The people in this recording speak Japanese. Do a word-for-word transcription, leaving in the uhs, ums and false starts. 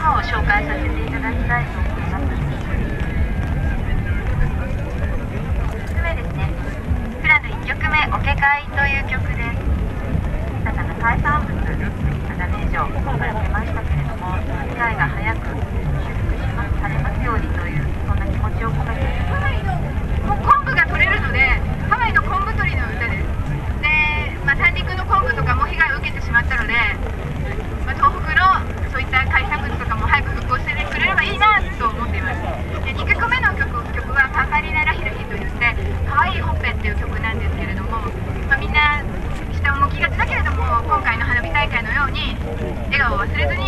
を紹介させていただきたいと思います。ひとつめですね、プランのいっきょくめ「おけかい」という曲です。小さな海産物ダメージを今回受けましたけれども、その被害が早く修復しますされますようにという、そんな気持ちを込めて、ハワイのもう昆布が取れるので、ハワイの昆布取りの歌です。で、まあ、三陸の昆布とかも被害を受けてしまったので、まあ、東北のそういった海産物とかも早く復興してくれればいいなと思っています。で、にきょくめの曲曲は「カカリナラヒラヒ」といって「かわいいほっぺ」っていう曲なんですけれども、まあ、みんな下を向きがちだけれども、今回の花火大会のように笑顔を忘れずに